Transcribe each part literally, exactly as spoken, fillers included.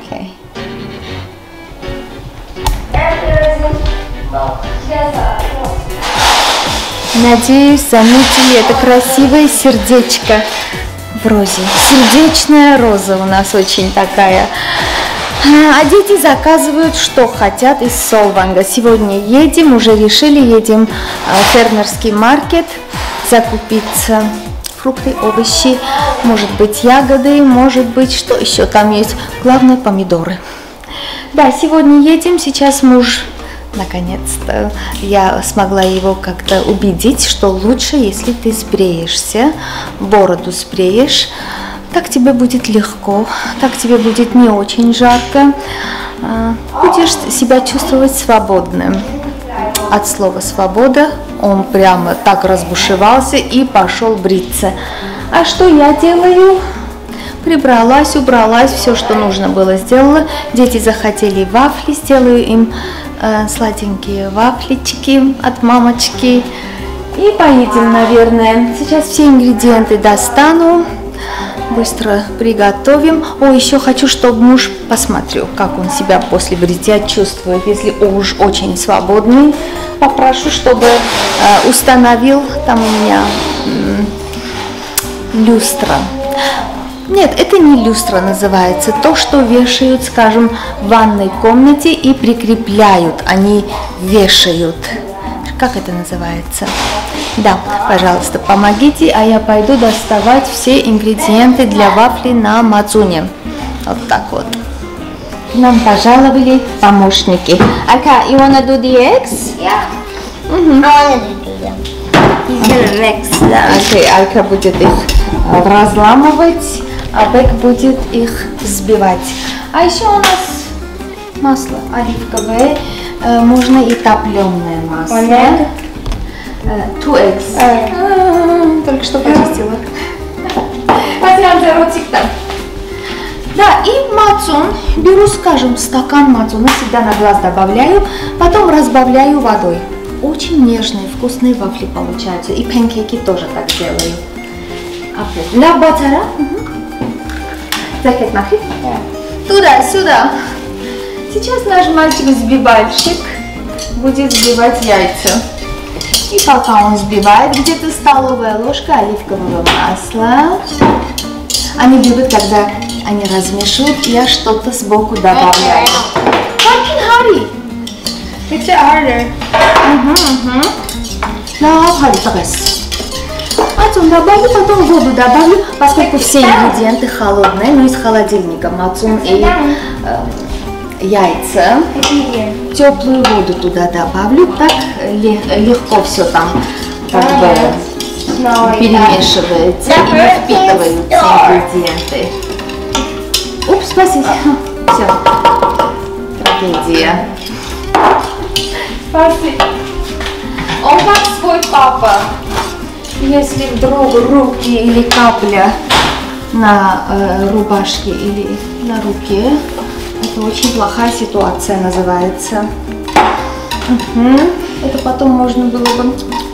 Окей. Надеюсь, заметили это красивое сердечко в розе. Сердечная роза у нас очень такая. А дети заказывают, что хотят из Солванга. Сегодня едем, уже решили, едем в фермерский маркет закупиться. Фрукты, овощи, может быть ягоды, может быть, что еще там есть. Главное, помидоры. Да, сегодня едем, сейчас муж, наконец-то, я смогла его как-то убедить, что лучше, если ты сбреешься, бороду сбреешь. Так тебе будет легко, так тебе будет не очень жарко, будешь себя чувствовать свободным. От слова «свобода» он прямо так разбушевался и пошел бриться. А что я делаю? Прибралась, убралась, все, что нужно было, сделала. Дети захотели вафли, сделаю им э, сладенькие вафлички от мамочки. И поедем, наверное. Сейчас все ингредиенты достану. Быстро приготовим. О, еще хочу, чтобы муж посмотрел, как он себя после бритья чувствует. Если уж очень свободный, попрошу, чтобы э, установил там у меня э, люстра. Нет, это не люстра называется. То, что вешают, скажем, в ванной комнате и прикрепляют. Они вешают. Как это называется? Да, пожалуйста, помогите, а я пойду доставать все ингредиенты для вафли на Мацуне. Вот так вот. К нам пожаловали помощники. Алька, you wanna do the eggs? Yeah. Mm-hmm. I wanna do them. He's gonna mix them. Окей, Алька будет их разламывать, а Бек будет их взбивать. А еще у нас масло оливковое, можно и топленое масло. Two eggs. А, только что почистила. Да, и мацун. Беру, скажем, стакан мацуна, всегда на глаз добавляю, потом разбавляю водой. Очень нежные, вкусные вафли получаются. И панкейки тоже так делаю. На батара. Закет махи. Туда-сюда. Сейчас наш мальчик-взбивальщик будет взбивать яйца. И пока он взбивает, где-то столовая ложка оливкового масла. Они любят, когда они размешивают, я что-то сбоку добавляю. Fucking hurry! Makes it harder. Угу, угу. Да, hurry, погас. Мацун добавлю, потом воду добавлю, поскольку все ингредиенты холодные, но из холодильника. Мацун и э, яйца. Теплую воду туда добавлю, так легко все там как бы перемешивается и не впитываются ингредиенты. Упс, спасибо. Все. Трагедия. Спасибо. Он как свой папа. Если вдруг руки или капля на э, рубашке или на руке, это очень плохая ситуация называется. Угу. Это потом можно было бы...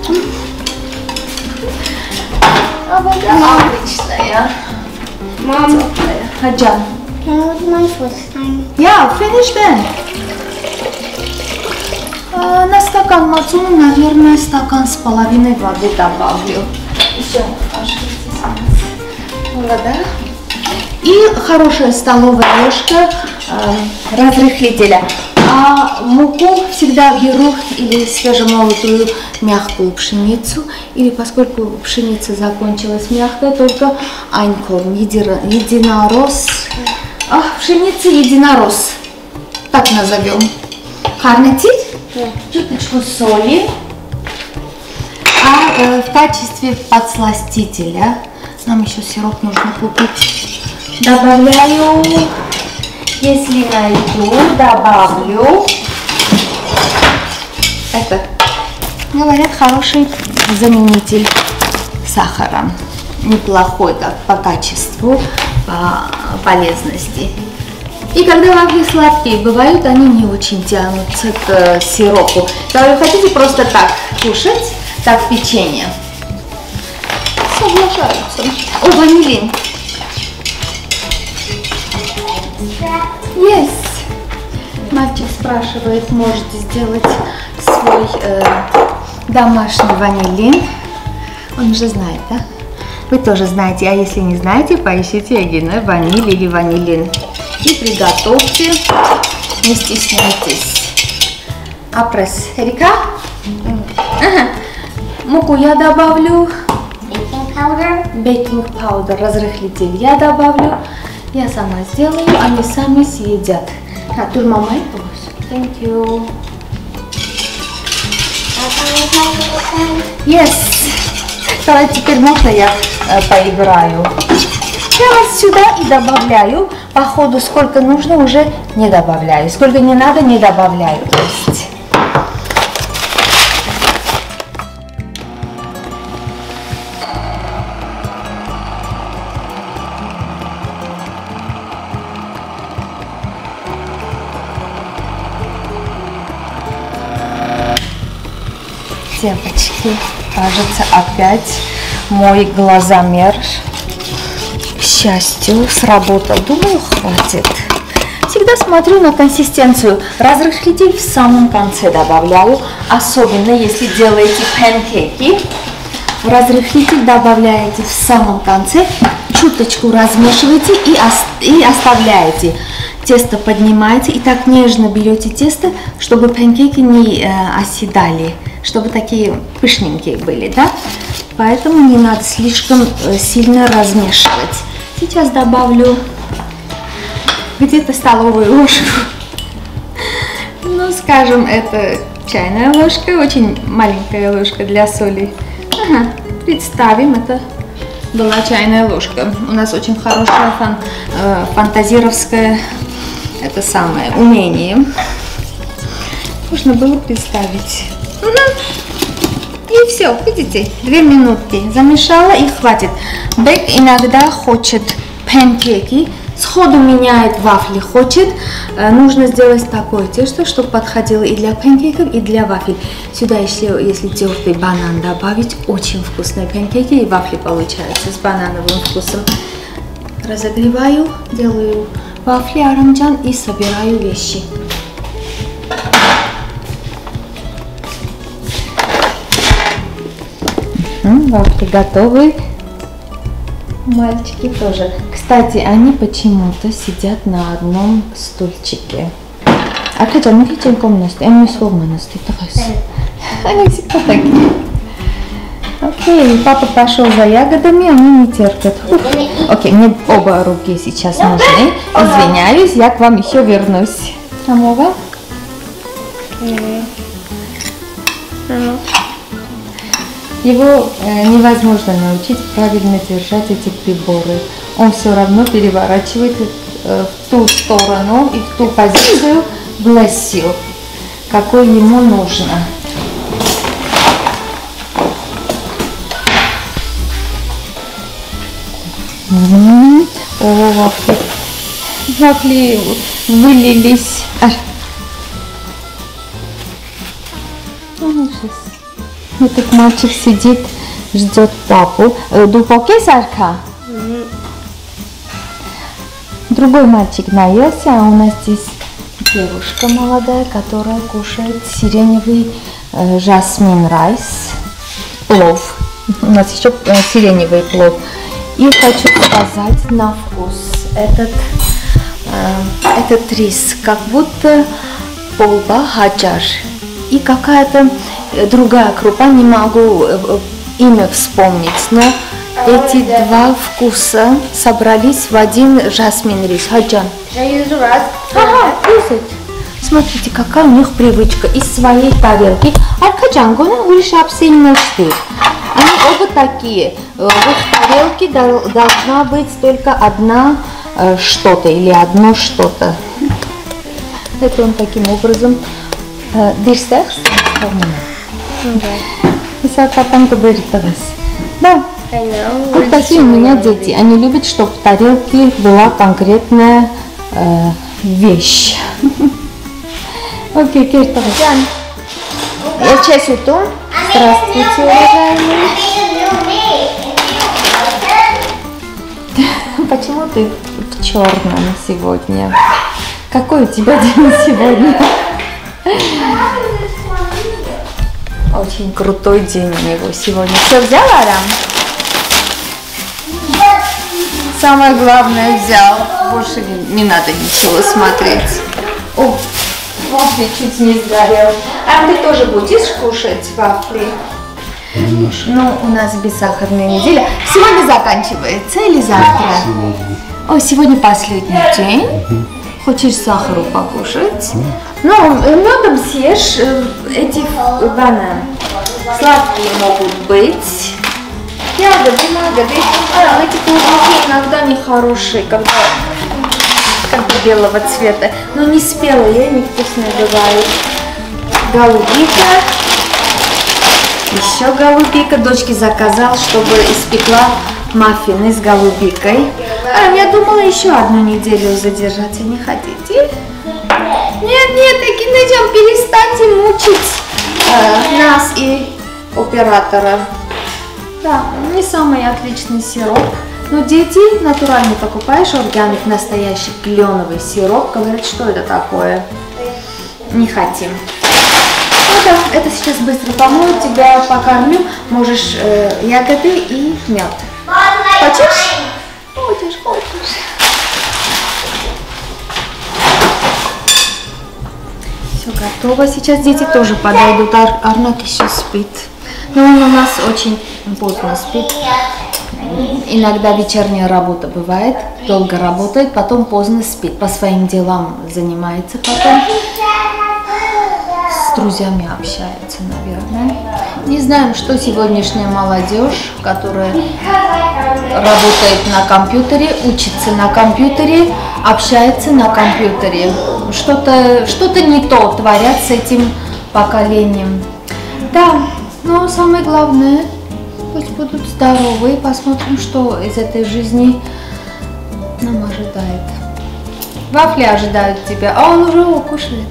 А вода обычная. Mom, Хаджан. can I hold my first time? Yeah, finish then. А, на стакан мацуна, наверное, стакан с половиной воды добавлю. Еще вода. И хорошая столовая ложка э, разрыхлителя. А муку всегда беру или свежемолотую мягкую пшеницу, или поскольку пшеница закончилась мягкая, только айнкорн, единорос. А, пшеница единорос. Так назовем. Харнетить? Yeah. Чуточку соли. А э, в качестве подсластителя нам еще сироп нужно купить. Добавляю, если найду, добавлю. Это, говорят, хороший заменитель сахара. Неплохой как по качеству, по полезности. И когда вафли сладкие бывают, они не очень тянутся к сиропу. Если вы хотите просто так кушать, так печенье. Соглашаются. О, ванилин. Есть. Мальчик спрашивает, можете сделать свой э, домашний ванилин. Он уже знает, да? Вы тоже знаете, а если не знаете, поищите Эгина ваниль или ванилин. И приготовьте, не стесняйтесь. Апресс. Эрика? Ага. Муку я добавлю. Baking powder. Бейкинг паудер, разрыхлитель я добавлю. Я сама сделаю, они сами съедят. А, тут мама и тоже. Thank you. Yes. Давай теперь можно я э, поиграю. Я вот сюда и добавляю. По ходу сколько нужно уже не добавляю. Сколько не надо не добавляю. То есть. Девочки, кажется, опять мой глазомер, к счастью, сработал. Думаю, хватит. Всегда смотрю на консистенцию. Разрыхлитель в самом конце добавляю, особенно если делаете панкейки. Разрыхлитель добавляете в самом конце, чуточку размешиваете и, и оставляете. Тесто поднимаете и так нежно берете тесто, чтобы панкейки не э, оседали, чтобы такие пышненькие были, да? Поэтому не надо слишком э, сильно размешивать. Сейчас добавлю где-то столовую ложку. Ну, скажем, это чайная ложка, очень маленькая ложка для соли. Ага, представим, это была чайная ложка. У нас очень хорошая фан, э, фантазировская это самое умение. Можно было представить. Угу. И все, видите, две минутки. Замешала и хватит. Бэк иногда хочет панкейки, сходу меняет вафли, хочет. Э, нужно сделать такое тесто, чтобы подходило и для панкейков, и для вафель. Сюда еще, если тертый банан добавить, очень вкусные панкейки и вафли получаются с банановым вкусом. Разогреваю, делаю вафли арамджан и собираю вещи. Вафли готовы. Мальчики тоже. Кстати, они почему-то сидят на одном стульчике. А ты там не хотел комнаты? Они сломанности. Они всегда такие. Окей, папа пошел за ягодами, они не терпят. Ух. Окей, мне оба руки сейчас нужны. Извиняюсь, я к вам еще вернусь. Амова? Его э, невозможно научить правильно держать эти приборы. Он все равно переворачивает э, в ту сторону и в ту позицию блесил, какой ему нужно. Mm-hmm. О, вафли. Вафли вылились. Этот мальчик сидит, ждет папу. Дупоке сарка? Mm-hmm. Другой мальчик наелся, а у нас здесь девушка молодая, которая кушает сиреневый э, жасмин райс, плов. У нас еще э, сиреневый плов. И хочу сказать на вкус этот, э, этот рис, как будто полба хаджар. И какая-то другая крупа, не могу э, имя вспомнить, но эти два вкуса собрались в один жасмин рис. Хаджан. Ага, смотрите, какая у них привычка из своей тарелки. Аркаджангона вышапсинности. Они оба такие. В их тарелке должна быть только одна э, что-то или одно что-то. Это он таким образом. Дирсекс? Да. Вот такие у меня дети. Они любят, чтобы в тарелке была конкретная э, вещь. Окей, Киртова. Я часть уту. Здравствуйте, уважаемые. Почему ты в черном сегодня? Какой у тебя день сегодня? Очень крутой день у него сегодня. Все взял, Арам? Самое главное взял. Больше не, не надо ничего смотреть. О, вафли чуть не сгорел. А ты тоже будешь кушать вафли? Ну, у нас бессахарная неделя. Сегодня заканчивается или завтра? Сегодня. О, сегодня последний день. Угу. Хочешь сахару покушать? Угу. Ну, медом съешь эти бананы. Сладкие могут быть. Ягоды, ягоды. А, эти плодники иногда нехорошие, когда как бы белого цвета. Но не спелые, невкусные бывают. Голубика. Еще голубика. Дочке заказал, чтобы испекла маффины с голубикой. А я думала еще одну неделю задержать. А не хотите? Нет, нет, Акинеджан, перестаньте мучить э, нас и оператора. Да, не самый отличный сироп. Но дети натуральный покупаешь, органик, настоящий кленовый сироп. Говорят, что это такое? Не хотим. Ну да, это сейчас быстро помою, тебя покормлю. Можешь э, ягоды и мед. Хочешь? Хочешь, хочешь. Все готово. Сейчас дети тоже подойдут. Ар Арнак еще спит. Но он у нас очень поздно спит. Иногда вечерняя работа бывает. Долго работает, потом поздно спит. По своим делам занимается потом. С друзьями общается, наверное. Не знаем, что сегодняшняя молодежь, которая работает на компьютере, учится на компьютере, общается на компьютере. Что-то что-то не то творят с этим поколением. Да, но самое главное, пусть будут здоровы. Посмотрим, что из этой жизни нам ожидает. Вафли ожидают тебя, а он уже кушает.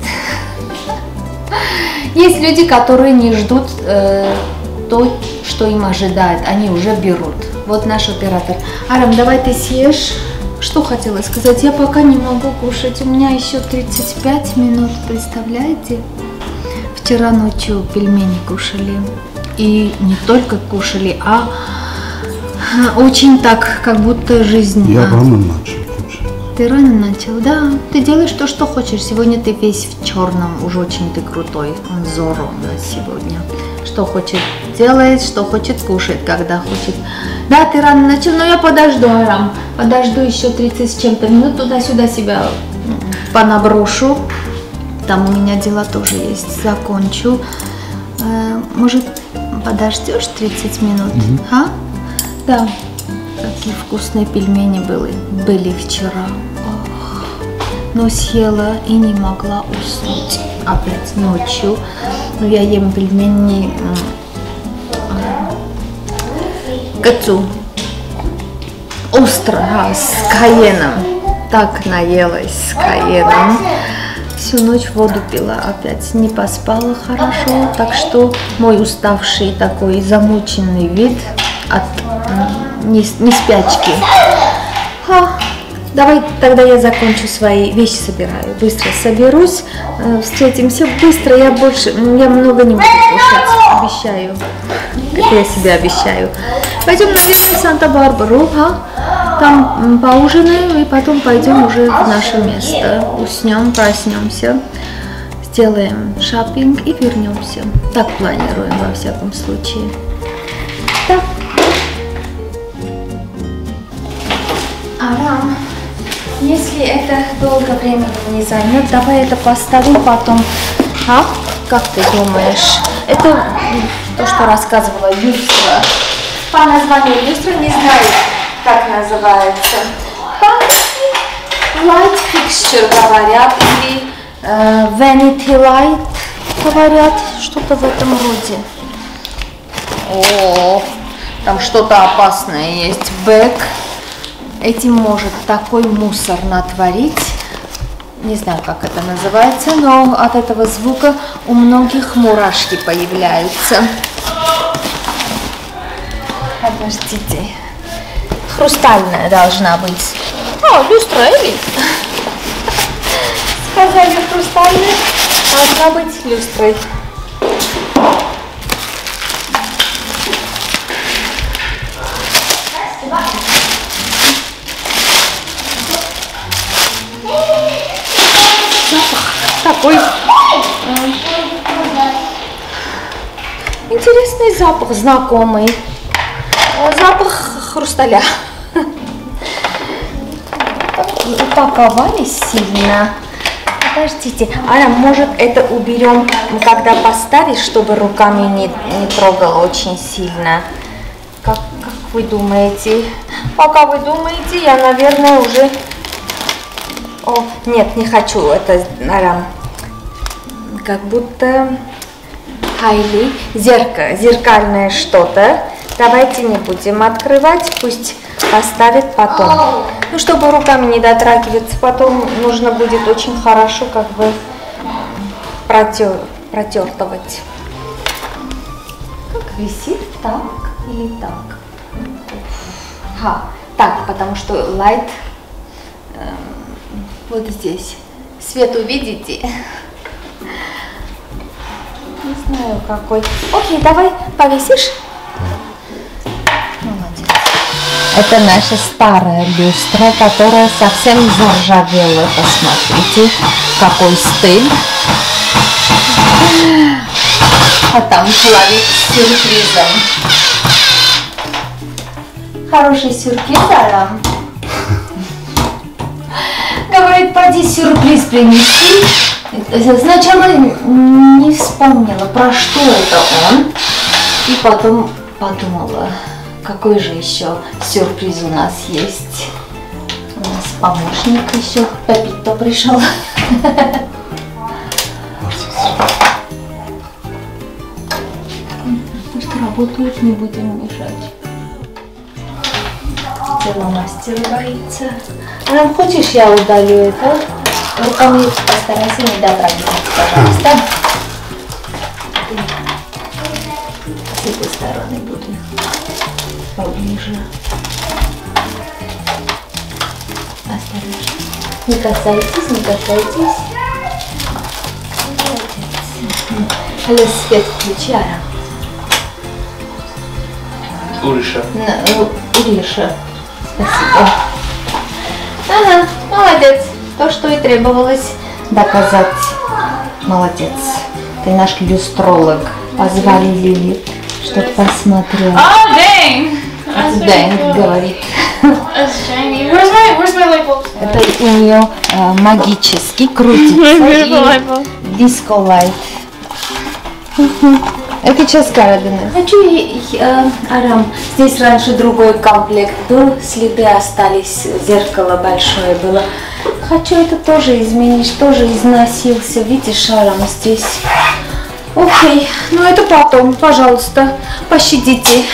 Есть люди, которые не ждут э, то, что им ожидает, они уже берут. Вот наш оператор. Арам, давай ты съешь. Что хотела сказать? Я пока не могу кушать. У меня еще тридцать пять минут, представляете? Вчера ночью пельмени кушали. И не только кушали, а очень так, как будто жизнь... Я рано начал кушать. Ты рано начал, да. Ты делаешь то, что хочешь. Сегодня ты весь в черном, уж очень ты крутой. Он Зоро у нас сегодня. Что хочет делает, что хочет кушать, когда хочет. Да, ты рано начал, но я подожду, Арам. Подожду еще тридцать с чем-то минут, туда-сюда себя понаброшу. Там у меня дела тоже есть, закончу. Может, подождешь тридцать минут, mm-hmm. а? Да. Какие вкусные пельмени были, были вчера. Ох. Но съела и не могла уснуть. Опять ночью. Но я ем пельмени кацу. Остро, а, с каеном. Так наелась с каеном. Всю ночь воду пила опять. Не поспала хорошо. Так что мой уставший такой замученный вид от не, не спячки. Ха. Давай тогда я закончу свои вещи, собираю. Быстро соберусь. Встретимся быстро. Я больше, я много не буду кушать. Обещаю. Как я себе обещаю. Пойдем, наверное, в Санта-Барбару. А? Там поужинаем и потом пойдем уже в наше место. Уснем, проснемся. Сделаем шопинг и вернемся. Так планируем во всяком случае. Да. Арам, если это долго времени не займет, давай это поставим потом. А? Как ты думаешь? Это то, что рассказывала Юстра. По названию Юстра не знаю, как называется. Light fixture говорят, или э, vanity light говорят, что-то в этом роде. О, там что-то опасное есть. Бэк. Этим может такой мусор натворить. Не знаю, как это называется, но от этого звука у многих мурашки появляются. Подождите. Хрустальная должна быть. О, люстра, или? сказали хрустальная, должна быть люстрой. Запах такой интересный запах, знакомый. Запах хрусталя. Упаковались сильно. Подождите, Аля, может это уберем, когда поставишь, чтобы руками не, не трогала очень сильно? Как, как вы думаете? Пока вы думаете, я, наверное, уже... О, нет, не хочу. Это, Аля, как будто... Хайли, зеркало, зеркальное что-то. Давайте не будем открывать, пусть поставит потом. Ну, чтобы руками не дотрагиваться, потом нужно будет очень хорошо как бы протер, протертывать. Как висит, так или так? Ха, так, потому что light э, вот здесь. Свет увидите? Не знаю какой. Окей, давай повесишь. Молодец. Это наша старая люстра, которая совсем заржавела. Посмотрите, какой стиль. А там человек с сюрпризом. Хороший сюрприз, Алам. Говорит, поди сюрприз принеси. Сначала не вспомнила, про что это он, и потом подумала, какой же еще сюрприз у нас есть. У нас помощник еще, Пепито пришел. Пусть работают, не будем мешать. Теломастер боится. А нам хочешь, я удалю это? Руками постарайся не дотрагиваться, пожалуйста. С этой стороны буду поближе. Осторожно. Не касайтесь, не касайтесь. Алис, свет включи, Ара. Уриша. Уриша. Спасибо. Ага, молодец. То, что и требовалось доказать. Молодец. Ты наш люстролог. Позвали Лили, чтобы посмотрела. Oh, dang! Дэн говорит. That's shiny. Where's my, where's my light bulb? Это у нее э, магически крутится. И диско-лайт. Это сейчас Карадина. Хочу, э, Арам, здесь раньше другой комплект был, следы остались, зеркало большое было. Хочу это тоже изменить, тоже износился. Видишь, Арам, здесь. Окей, ну это потом, пожалуйста, пощадите.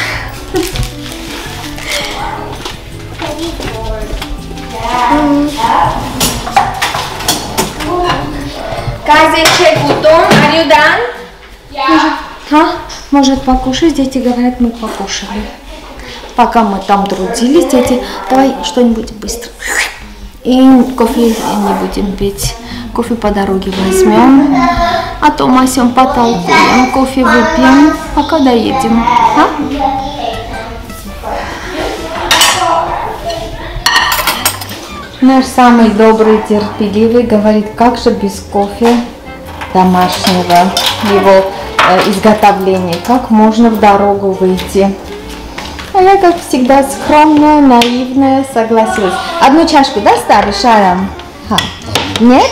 Казе, check button, are you done? Yeah. А? Может покушать? Дети говорят, мы покушали. Пока мы там трудились, дети, давай что-нибудь быстро. И кофе не будем пить. Кофе по дороге возьмем. А то масем потолкуем, кофе выпьем, пока доедем. А? Наш самый добрый, терпеливый говорит, как же без кофе домашнего, его э, изготовления, как можно в дорогу выйти. А я, как всегда, скромная, наивная, согласилась. Одну чашку, да, ставишь, Арам? Ха. Нет?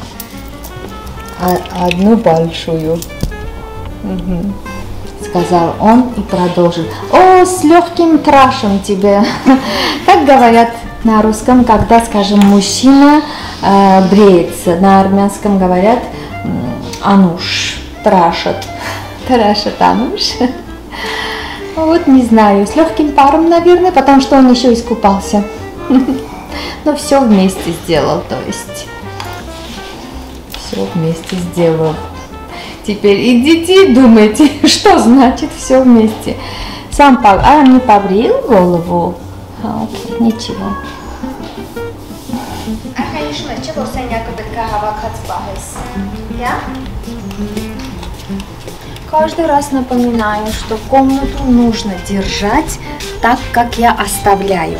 А, одну большую. Угу. Сказал он и продолжил. О, с легким крашем тебе. Как говорят на русском, когда, скажем, мужчина э, бреется, на армянском говорят ануш, трашат. Трашат ануш. Вот не знаю, с легким паром, наверное, потому что он еще искупался. Но все вместе сделал, то есть. Все вместе сделал. Теперь идите и думайте, что значит все вместе. Сам поб... А, не побрил голову? А, окей, ничего. Каждый раз напоминаю, что комнату нужно держать так, как я оставляю.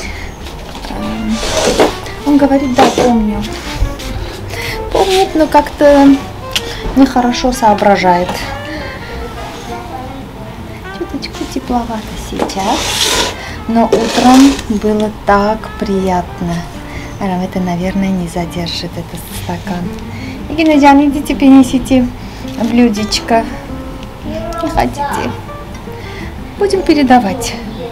Он говорит, да, помню. Помнит, но как-то нехорошо соображает. Чуточку тепловато сейчас, но утром было так приятно. Арам, это, наверное, не задержит этот стакан. Игинеджан, идите принесите блюдечко. Не хотите? Будем передавать.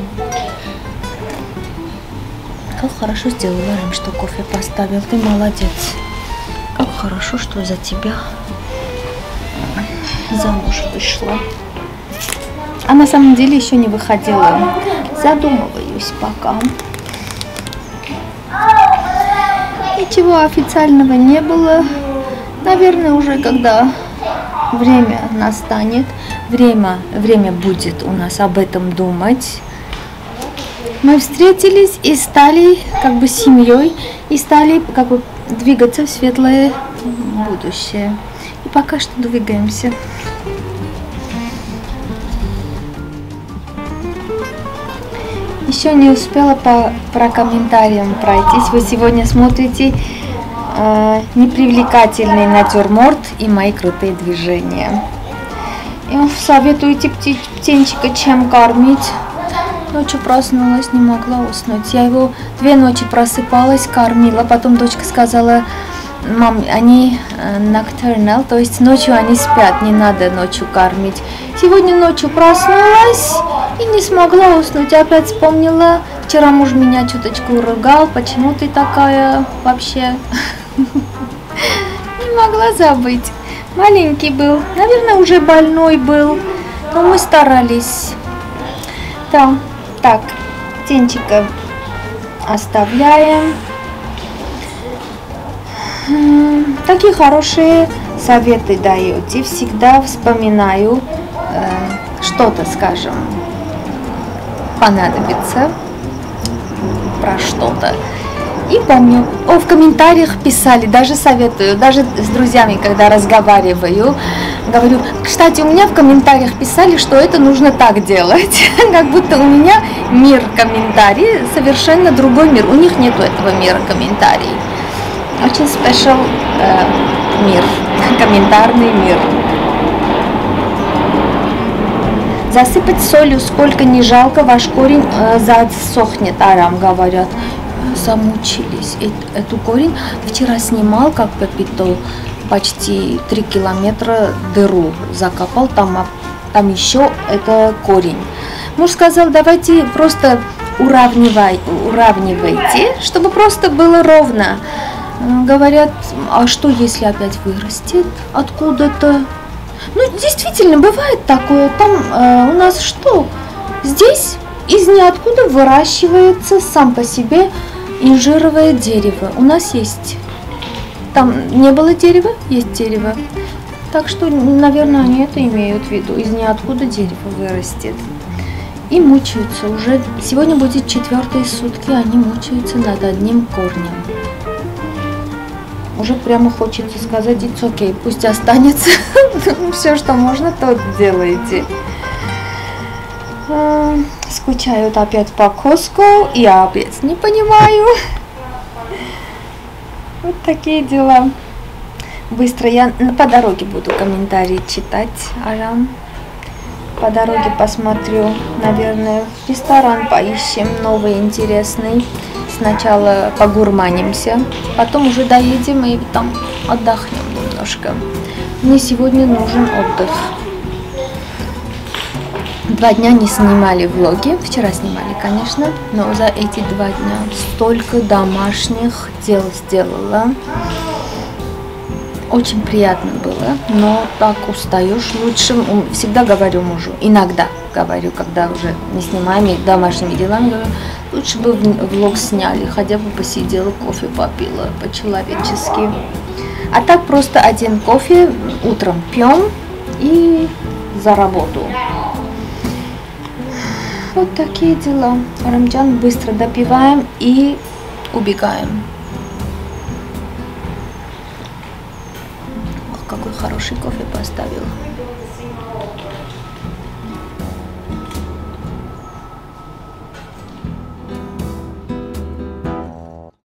Как хорошо сделал Арам, что кофе поставил. Ты молодец. Как хорошо, что за тебя замуж вышла. А на самом деле еще не выходила. Задумываюсь пока. Ничего официального не было. Наверное, уже когда время настанет, время, время будет у нас об этом думать. Мы встретились и стали как бы семьей, и стали как бы двигаться в светлое будущее. И пока что двигаемся. Еще не успела по про комментариям пройтись. Вы сегодня смотрите э, непривлекательный натюрморт и мои крутые движения. И советуете пти птенчика чем кормить. Ночью проснулась, не могла уснуть. Я его две ночи просыпалась, кормила. Потом дочка сказала, мам, они nocturnal, то есть ночью они спят, не надо ночью кормить. Сегодня ночью проснулась и не смогла уснуть. Я опять вспомнила, вчера муж меня чуточку ругал, почему ты такая вообще. Не могла забыть. Маленький был, наверное, уже больной был, но мы старались. Да, так, птенчика оставляем. Такие хорошие советы даете. Всегда вспоминаю, э, что-то, скажем, понадобится про что-то. И помню, о, в комментариях писали, даже советую, даже с друзьями, когда разговариваю, говорю, кстати, у меня в комментариях писали, что это нужно так делать. Как будто у меня мир комментариев, совершенно другой мир. У них нету этого мира комментариев. Очень спешл э, мир, комментарный мир. Засыпать солью, сколько не жалко, ваш корень э, засохнет, Арам говорят. Замучились. Эту корень вчера снимал, как Пепито, почти три километра дыру закопал, там, там еще это корень. Муж сказал, давайте просто уравнивай, уравнивайте, чтобы просто было ровно. Говорят, а что если опять вырастет откуда-то? Ну, действительно, бывает такое. Там э, у нас что? Здесь из ниоткуда выращивается сам по себе инжировое дерево. У нас есть. Там не было дерева, есть дерево. Так что, наверное, они это имеют в виду. Из ниоткуда дерево вырастет. И мучаются уже. Сегодня будет четвертые сутки, они мучаются над одним корнем. Уже прямо хочется сказать, it's okay, пусть останется. Все, что можно, то делайте. Скучают опять по Costco, я опять не понимаю. Вот такие дела. Быстро я по дороге буду комментарии читать, Арам. По дороге посмотрю, наверное, ресторан поищем новый, интересный. Сначала погурманимся, потом уже доедем и там отдохнем немножко. Мне сегодня нужен отдых. Два дня не снимали влоги, вчера снимали, конечно, но за эти два дня столько домашних дел сделала. Очень приятно было, но так устаешь. Лучше, всегда говорю мужу, иногда говорю, когда уже не снимаем и домашними делами, говорю, лучше бы влог сняли, хотя бы посидела, кофе попила по-человечески. А так просто один кофе утром пьем и за работу. Вот такие дела. Рамджан быстро допиваем и убегаем. какой хороший кофе поставила.